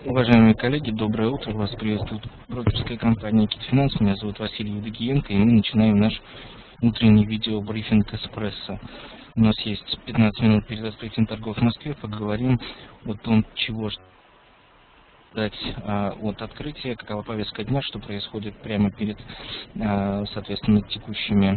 Уважаемые коллеги, доброе утро. Вас приветствует брокерская компания Китфинанс. Меня зовут Василий Евдокиенко, и мы начинаем наш утренний видеобрифинг «Эспрессо». У нас есть 15 минут перед открытием торгов в Москве. Поговорим о том, чего ждать от открытия, какова повестка дня, что происходит прямо перед, соответственно, текущими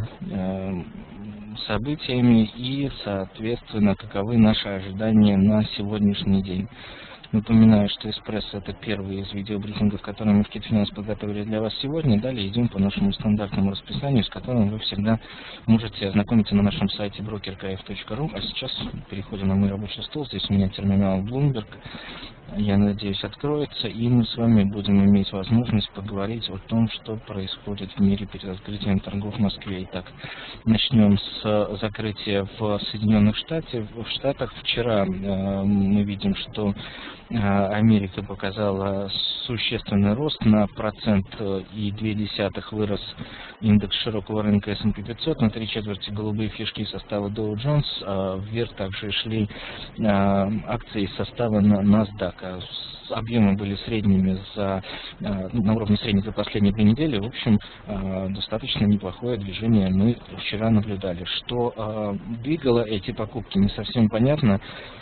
событиями и, соответственно, каковы наши ожидания на сегодняшний день. Напоминаю, что «Эспрессо» — это первый из видеобрифингов, которые мы в Китфинанс подготовили для вас сегодня. Далее идем по нашему стандартному расписанию, с которым вы всегда можете ознакомиться на нашем сайте brokerkf.ru. А сейчас переходим на мой рабочий стол. Здесь у меня терминал Bloomberg. Я надеюсь, откроется, и мы с вами будем иметь возможность поговорить о том, что происходит в мире перед открытием торгов в Москве. Итак, начнем с закрытия в Соединенных Штатах. Вчера мы видим, что Америка показала существенный рост на 1,2% вырос индекс широкого рынка S&P 500, на 3/4 голубые фишки состава Dow Jones, вверх также шли акции из состава NASDAQ. Объемы были средними на уровне средних за последние 2 недели. В общем, достаточно неплохое движение мы вчера наблюдали. Что двигало эти покупки, не совсем понятно.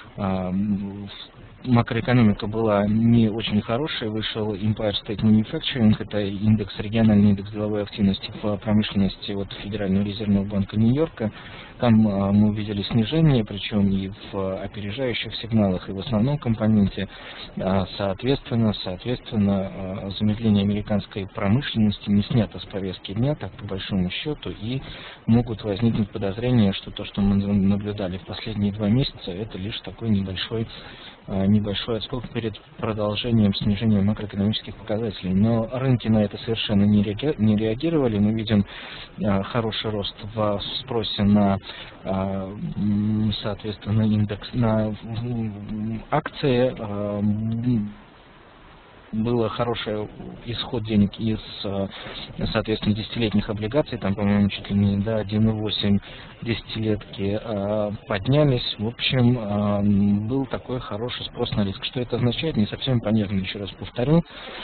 Макроэкономика была не очень хорошая, вышел Empire State Manufacturing, это региональный индекс деловой активности в промышленности от Федерального резервного банка Нью-Йорка. Там мы увидели снижение, причем и в опережающих сигналах, и в основном компоненте. Соответственно, замедление американской промышленности не снято с повестки дня, так по большому счету, и могут возникнуть подозрения, что то, что мы наблюдали в последние 2 месяца, это лишь такой небольшой отскок перед продолжением снижения макроэкономических показателей. Но рынки на это совершенно не реагировали. Мы видим хороший рост в спросе на, соответственно, индекс на акции. Был хороший исход денег из, соответственно, десятилетних облигаций, там, по-моему, чуть ли не до 1,8 десятилетки поднялись. В общем, был такой хороший спрос на риск. Что это означает, не совсем понятно, еще раз повторю.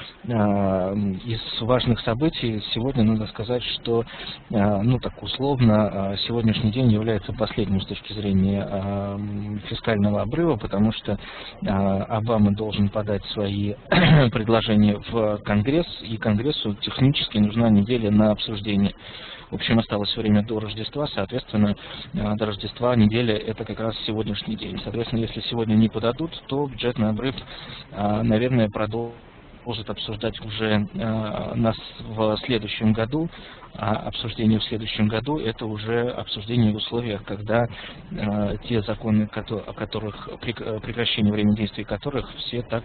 Из важных событий сегодня надо сказать, что, так условно, сегодняшний день является последним с точки зрения фискального обрыва, потому что Обама должен подать свои предложение в Конгресс, и Конгрессу технически нужна неделя на обсуждение. В общем, осталось время до Рождества, соответственно, до Рождества неделя — это как раз сегодняшний день. Соответственно, если сегодня не подадут, то бюджетный обрыв, наверное, продолжит обсуждать уже в следующем году. А обсуждение в следующем году — это уже обсуждение в условиях, когда те законы, прекращение времени действия которых все так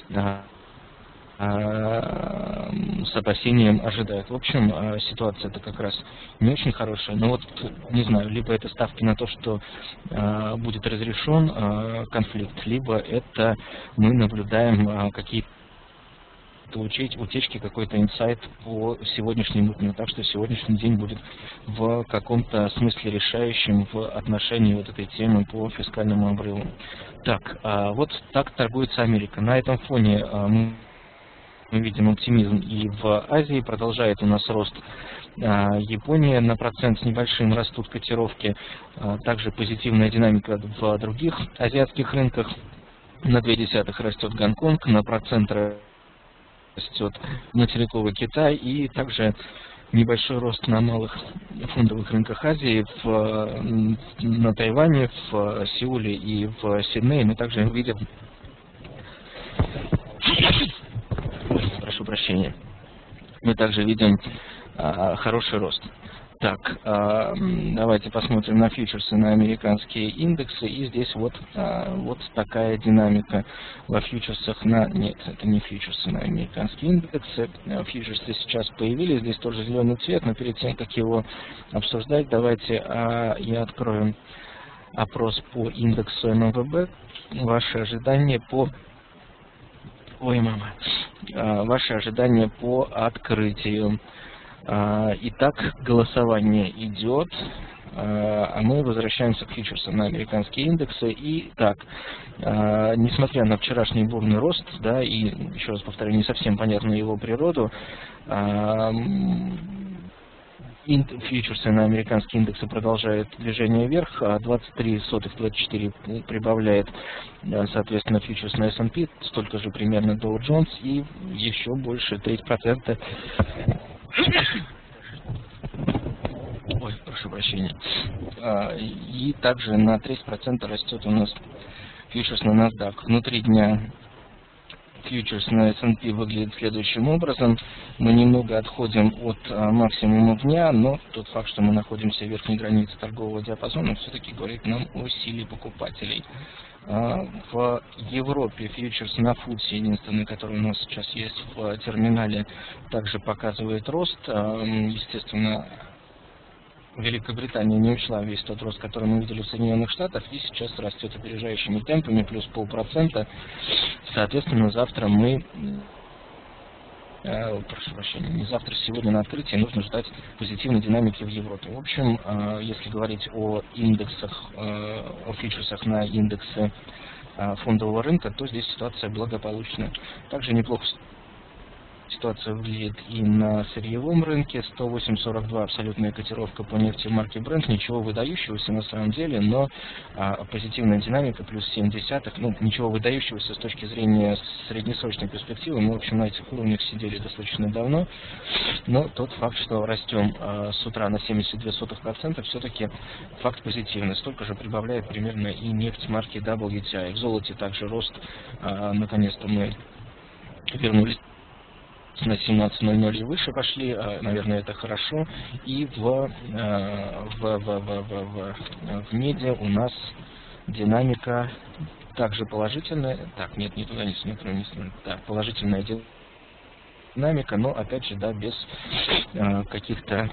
с опасением ожидают. В общем, ситуация-то как раз не очень хорошая. Но вот, не знаю, либо это ставки на то, что будет разрешен конфликт, либо это мы наблюдаем какие-то утечки, какой-то инсайт по сегодняшнему дню. Так что сегодняшний день будет в каком-то смысле решающим в отношении вот этой темы по фискальному обрыву. Так, вот так торгуется Америка. На этом фоне мы видим оптимизм и в Азии. Продолжает у нас рост Япония, на 1% с небольшим растут котировки. Также позитивная динамика в других азиатских рынках. На 0,2 растет Гонконг, на 1% растет материковый Китай, и также небольшой рост на малых фондовых рынках Азии, на Тайване, в Сеуле и в Сиднее. Мы также видим, прошу прощения, хороший рост. Так, давайте посмотрим на фьючерсы, на американские индексы, и здесь вот такая динамика во фьючерсах нет, это не фьючерсы на американские индексы. Фьючерсы сейчас появились, здесь тоже зеленый цвет, но перед тем, как его обсуждать, давайте я открою опрос по индексу МВБ. Ваши ожидания по открытию. Итак, голосование идет. А мы возвращаемся к фьючерсам на американские индексы. И так, несмотря на вчерашний бурный рост, да, и, еще раз повторю, не совсем понятную его природу, фьючерсы на американские индексы продолжают движение вверх, 23,24 прибавляет, соответственно, фьючерс на S&P, столько же примерно Dow Jones, и еще больше, 3%. Ой, прошу прощения. И также на 30% растет у нас фьючерс на NASDAQ. Внутри дня фьючерс на S&P выглядит следующим образом. Мы немного отходим от максимума дня, но тот факт, что мы находимся в верхней границе торгового диапазона, все-таки говорит нам о силе покупателей. В Европе фьючерс на FTSE, единственный, который у нас сейчас есть в терминале, также показывает рост. Естественно, Великобритания не ушла весь тот рост, который мы видели в Соединенных Штатах, и сейчас растет опережающими темпами, плюс 0,5%. Соответственно, завтра мы, прошу прощения, не завтра, сегодня на открытии нужно ждать позитивной динамики в Европе. В общем, если говорить о индексах, о фьючерсах на индексы фондового рынка, то здесь ситуация благополучная. Также неплохо ситуация выглядит и на сырьевом рынке. 108.42 абсолютная котировка по нефти марки Brent. Ничего выдающегося на самом деле, но позитивная динамика плюс 0,7. Ну, ничего выдающегося с точки зрения среднесрочной перспективы. Мы, в общем, на этих уровнях сидели достаточно давно. Но тот факт, что растем с утра на 0,72%, все-таки факт позитивный. Столько же прибавляет примерно и нефть марки WTI. В золоте также рост. Наконец-то мы вернулись на 17.00 и выше пошли, наверное, это хорошо. И в меди у нас динамика также положительная. Так, нет, не туда, не так, положительная динамика, но опять же, да, без каких-то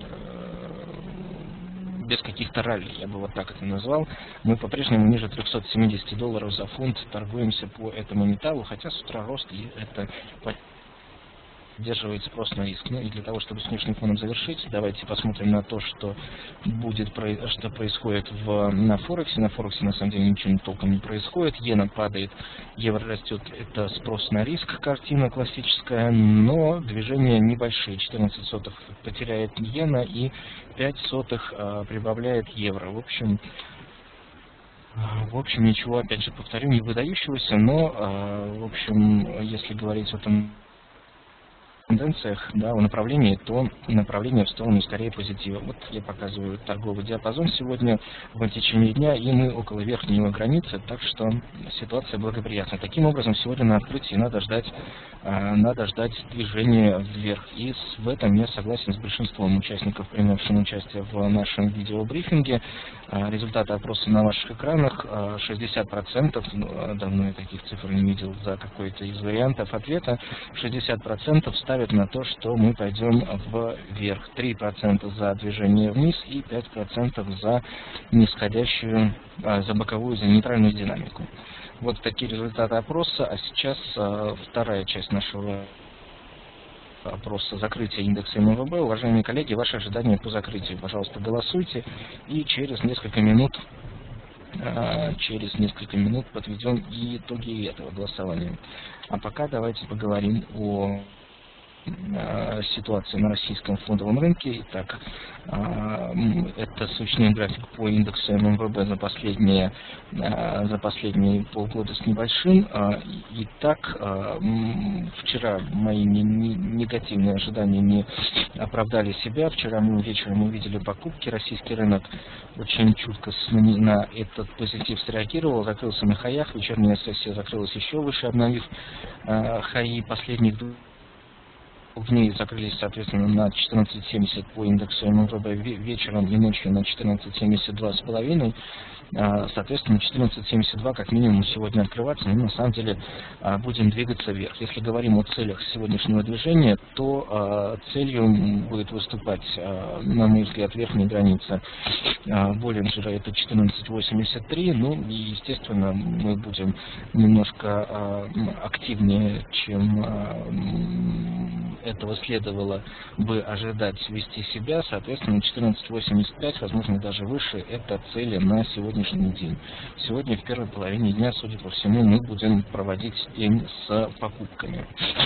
ралли, я бы вот так это назвал. Мы по-прежнему ниже $370 за фунт торгуемся по этому металлу, хотя с утра рост, и это поддерживает спрос на риск. Ну и для того, чтобы с внешним фоном завершить, давайте посмотрим на то, что происходит на Форексе. На Форексе на самом деле ничего толком не происходит. Иена падает, евро растет. Это спрос на риск, картина классическая, но движения небольшие. 14 сотых потеряет иена и 5 сотых прибавляет евро. В общем, ничего, опять же повторю, не выдающегося, но, в общем, если говорить о тенденциях, да, о направлении, то направление в сторону скорее позитива. Вот я показываю торговый диапазон сегодня в течение дня, и мы около верхней границы, так что ситуация благоприятна. Таким образом, сегодня на открытии надо ждать движения вверх. И в этом я согласен с большинством участников, принявших участие в нашем видеобрифинге. Результаты опроса на ваших экранах. 60%, давно я таких цифр не видел за какой-то из вариантов ответа, 60% ставят на то, что мы пойдем вверх. 3% за движение вниз и 5% за нисходящую, за боковую, за нейтральную динамику. Вот такие результаты опроса. А сейчас вторая часть нашего опроса закрытия индекса МВБ. Уважаемые коллеги, ваши ожидания по закрытию. Пожалуйста, голосуйте. И через несколько минут подведем итоги этого голосования. А пока давайте поговорим о ситуации на российском фондовом рынке. Итак, это сущный график по индексу МВБ за последние полгода с небольшим. Итак, вчера мои негативные ожидания не оправдали себя. Вчера вечером мы видели покупки. Российский рынок очень чутко на этот позитив среагировал, закрылся на хаях. Вечерняя сессия закрылась еще выше, обновив хаи последних дней, закрылись, соответственно, на 14.70 по индексу МВБ вечером и ночью на 14.72,5. Соответственно, 14.72 как минимум сегодня открываться, но на самом деле будем двигаться вверх. Если говорим о целях сегодняшнего движения, то целью будет выступать, на мой взгляд, верхняя граница Боллинджера, это 14.83. Ну и, естественно, мы будем немножко активнее, чем этого следовало бы ожидать вести себя, соответственно, 14.85, возможно, даже выше, это цели на сегодняшний день. Сегодня в первой половине дня, судя по всему, мы будем проводить день с покупками.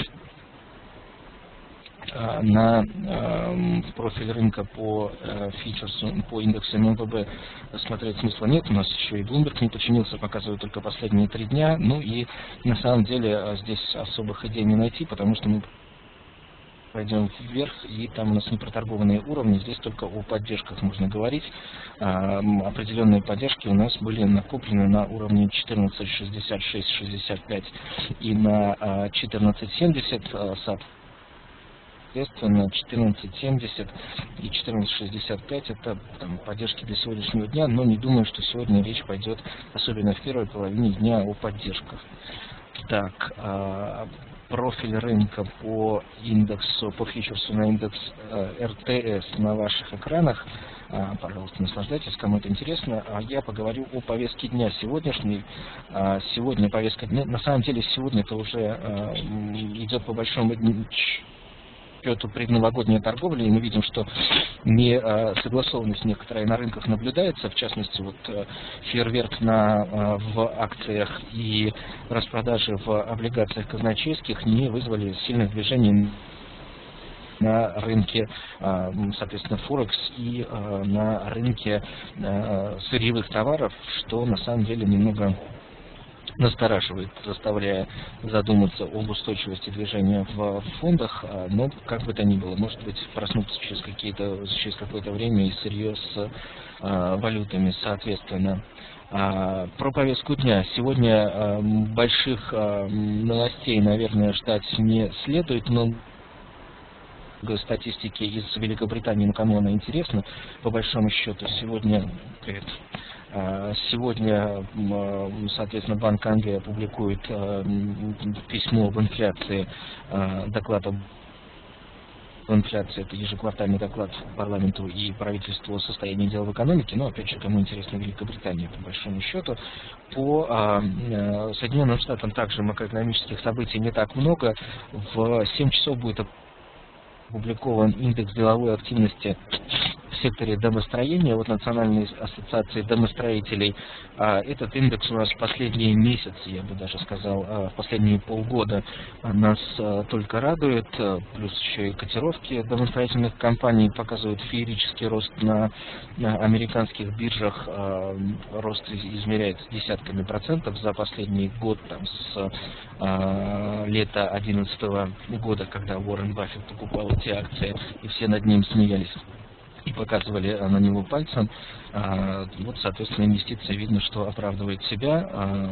На профиль рынка по фьючерсу, по индексу ММВБ смотреть смысла нет. У нас еще и Bloomberg не починился, показывает только последние 3 дня. Ну и на самом деле здесь особых идей не найти, потому что мы пойдем вверх, и там у нас не проторгованные уровни, здесь только о поддержках можно говорить. Определенные поддержки у нас были накоплены на уровне 14.66-65 и на 14.70, соответственно, 14.70 и 14.65 это поддержки для сегодняшнего дня, но не думаю, что сегодня речь пойдет, особенно в первой половине дня, о поддержках. Так, профиль рынка по индексу, по фьючерсу на индекс РТС на ваших экранах. Пожалуйста, наслаждайтесь, кому это интересно. Я поговорю о повестке дня сегодняшней. Сегодня повестка дня, на самом деле сегодня это уже идет по большому счету предновогодняя торговля, и мы видим, что несогласованность некоторая на рынках наблюдается, в частности, вот фейерверк в акциях и распродажи в облигациях казначейских не вызвали сильных движений на рынке, соответственно, Форекс и на рынке сырьевых товаров, что на самом деле немного настораживает, заставляя задуматься об устойчивости движения в фондах, но как бы то ни было, может быть, проснуться через какое-то время и сырье с валютами, соответственно. Про повестку дня. Сегодня больших новостей, наверное, ждать не следует, но статистики из Великобритании, но кому она интересна, по большому счету, сегодня, соответственно, Банк Англии опубликует письмо об инфляции, доклад об инфляции, это ежеквартальный доклад парламенту и правительству о состоянии дел в экономике, но, опять же, кому интересно Великобритания, по большому счету. По Соединенным Штатам также макроэкономических событий не так много. В 7 часов будет опубликован индекс деловой активности в секторе домостроения от Национальной ассоциации домостроителей. Этот индекс у нас в последние месяцы, я бы даже сказал, в последние полгода нас только радует. Плюс еще и котировки домостроительных компаний показывают феерический рост на американских биржах. Рост измеряется десятками процентов за последний год, там, с лета 2011 года, когда Уоррен Баффет покупал эти акции, и все над ним смеялись и показывали на него пальцем. Вот, соответственно, инвестиции видно, что оправдывает себя.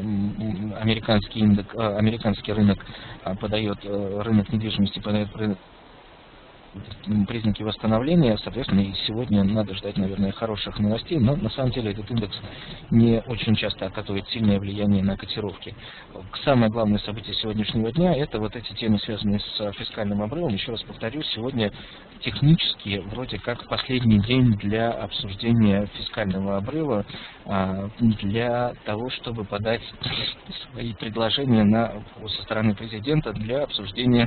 Американский рынок рынок недвижимости подает признаки восстановления, соответственно, и сегодня надо ждать, наверное, хороших новостей, но на самом деле этот индекс не очень часто оказывает сильное влияние на котировки. Самое главное событие сегодняшнего дня — это вот эти темы, связанные с фискальным обрывом. Еще раз повторю, сегодня технически вроде как последний день для обсуждения фискального обрыва, для того, чтобы подать свои предложения со стороны президента для обсуждения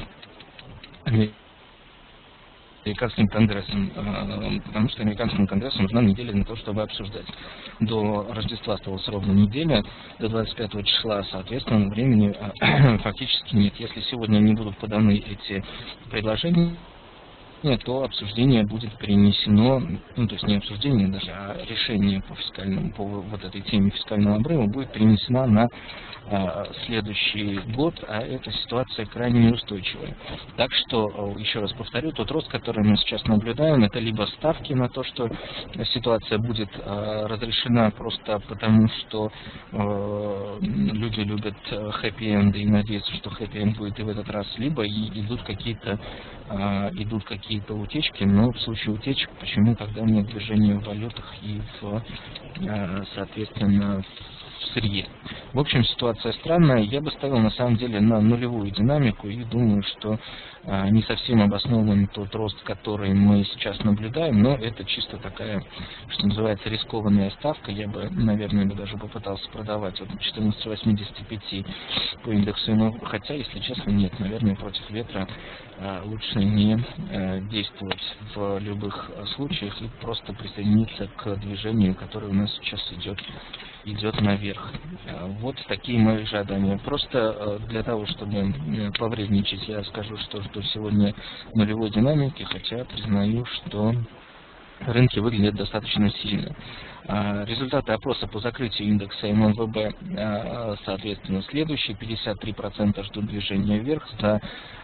американским конгрессом, потому что американскому конгрессу нужна неделя на то, чтобы обсуждать. До Рождества осталась ровно неделя, до 25 числа, соответственно, времени фактически нет. Если сегодня не будут поданы эти предложения, то обсуждение будет перенесено, то есть не обсуждение даже, а решение по вот этой теме фискального обрыва будет перенесено на следующий год, а эта ситуация крайне неустойчивая. Так что, еще раз повторю, тот рост, который мы сейчас наблюдаем, это либо ставки на то, что ситуация будет разрешена просто потому, что люди любят хэппи-энды и надеются, что хэппи-энд будет и в этот раз, либо идут какие-то утечки, но в случае утечек, почему тогда нет движения в валютах и соответственно, в сырье. В общем, ситуация странная. Я бы ставил на самом деле на нулевую динамику и думаю, что не совсем обоснован тот рост, который мы сейчас наблюдаем, но это чисто такая, что называется, рискованная ставка. Я бы, наверное, даже попытался продавать от 14.85 по индексу, но хотя, если честно, нет, наверное, против ветра лучше не действовать в любых случаях и просто присоединиться к движению, которое у нас сейчас идет наверх. Вот такие мои ожидания. Просто для того, чтобы повредничать, я скажу, что жду сегодня нулевой динамики, хотя признаю, что рынки выглядят достаточно сильно. Результаты опроса по закрытию индекса ММВБ, соответственно, следующие. 53% ждут движения вверх, за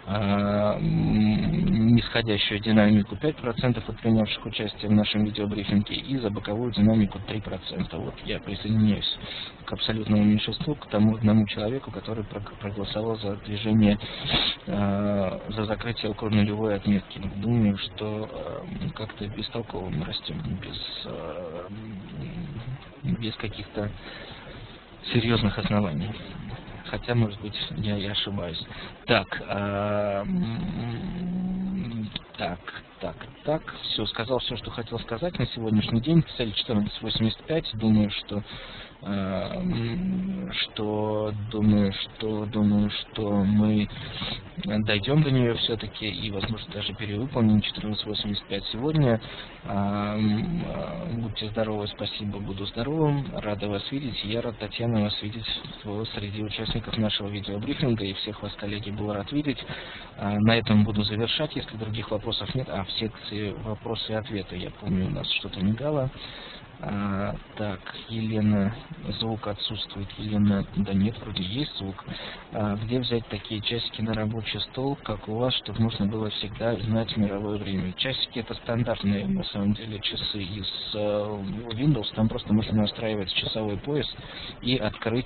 нисходящую динамику 5% от принявших участие в нашем видеобрифинге и за боковую динамику 3%. Вот я присоединяюсь к абсолютному меньшинству, к тому одному человеку, который проголосовал за движение, за закрытие около нулевой отметки. Думаю, что как-то бестолково мы растем, без каких-то серьезных оснований. Хотя, может быть, я и ошибаюсь. Так, все, сказал все, что хотел сказать на сегодняшний день. Цель 14.85. Думаю, что мы дойдем до нее все-таки и, возможно, даже перевыполним 14.85 сегодня. Будьте здоровы, спасибо, буду здоровым. Рада вас видеть. Я рад, Татьяна, вас видеть среди участников нашего видеобрифинга, и всех вас, коллеги, был рад видеть. На этом буду завершать, если других вопросов нет. В секции вопросы и ответы, я помню, у нас что-то мигало. Так, Елена, звук отсутствует. Елена, да нет, вроде есть звук. Где взять такие часики на рабочий стол, как у вас, чтобы можно было всегда знать мировое время? Часики — это стандартные, на самом деле, часы из Windows. Там просто можно настраивать часовой пояс и открыть,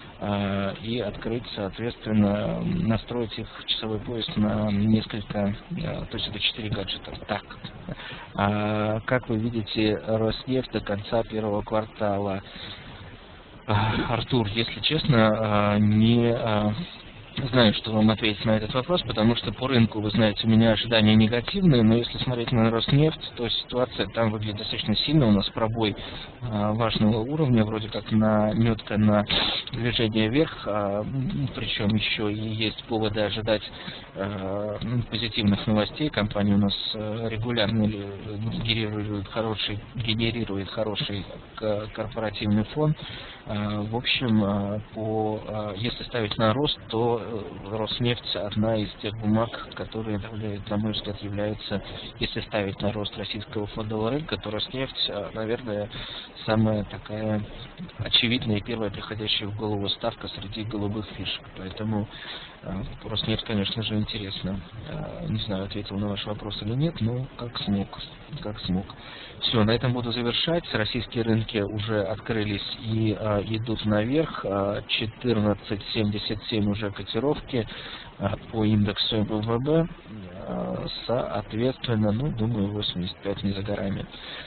соответственно, настроить их часовой пояс на несколько, то есть это 4 гаджета. Так, как вы видите, Роснефть до конца первого квартала? Артур, если честно, не знаю, что вам ответить на этот вопрос, потому что по рынку, вы знаете, у меня ожидания негативные, но если смотреть на Роснефть, то ситуация там выглядит достаточно сильно. У нас пробой важного уровня, вроде как наметка на движение вверх, причем еще и есть поводы ожидать позитивных новостей. Компания у нас регулярно генерирует хороший корпоративный фон. В общем, если ставить на рост, то Роснефть одна из тех бумаг, которые, на мой взгляд, является, если ставить на рост российского фондового рынка, то Роснефть, наверное, самая такая очевидная и первая приходящая в голову ставка среди голубых фишек. Поэтому Роснефть, конечно же, интересно. Не знаю, ответил на ваш вопрос или нет, но как смог. Все, на этом буду завершать. Российские рынки уже открылись и идут наверх. 14.77 уже котировки по индексу МВБ. Соответственно, думаю, 85 не за горами.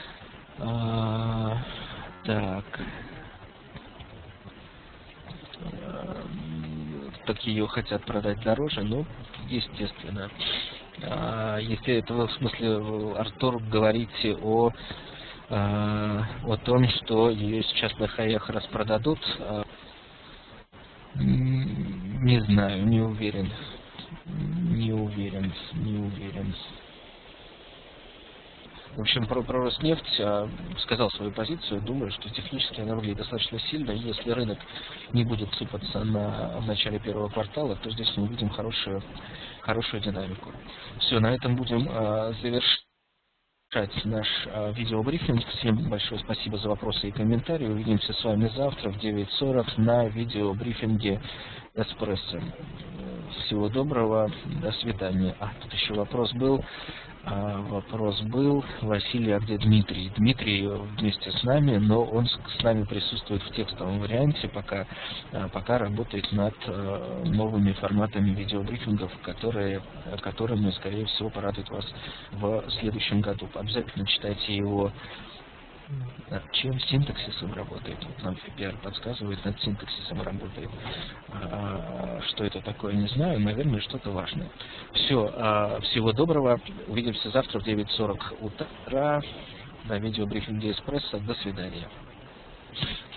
Так. Так ее хотят продать дороже, естественно. Если это в смысле, Артур, говорите о том, что ее сейчас на хаях распродадут, не знаю, не уверен. В общем, про Роснефть сказал свою позицию. Думаю, что технически она выглядит достаточно сильно. Если рынок не будет сыпаться в начале первого квартала, то здесь мы увидим хорошую динамику. Все, на этом будем завершать наш видеобрифинг. Всем большое спасибо за вопросы и комментарии. Увидимся с вами завтра в 9:40 на видеобрифинге Эспрессо. Всего доброго, до свидания. Тут еще вопрос был. Василий, а где Дмитрий? Дмитрий вместе с нами, но он с нами присутствует в текстовом варианте, пока работает над новыми форматами видеобрифингов, которыми, скорее всего, порадуют вас в следующем году. Обязательно читайте его Над чем синтаксисом работает? Вот нам PR подсказывает, над синтаксисом работает. Что это такое, не знаю. Наверное, что-то важное. Все. Всего доброго. Увидимся завтра в 9:40 утра на видеобрифинге Эспрессо. До свидания.